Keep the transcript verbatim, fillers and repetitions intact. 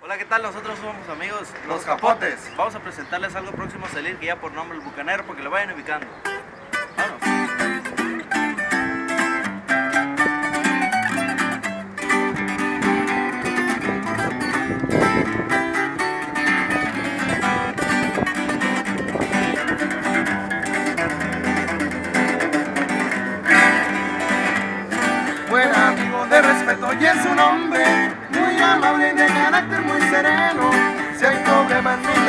Hola, ¿qué tal? Nosotros somos amigos Los Capotes. Vamos a presentarles algo próximo a salir que ya por nombre El Bucanero, porque lo vayan ubicando. Vámonos. Buen amigo de respeto y es un hombre muy amable, de carácter muy sereno. Si hay problema en mi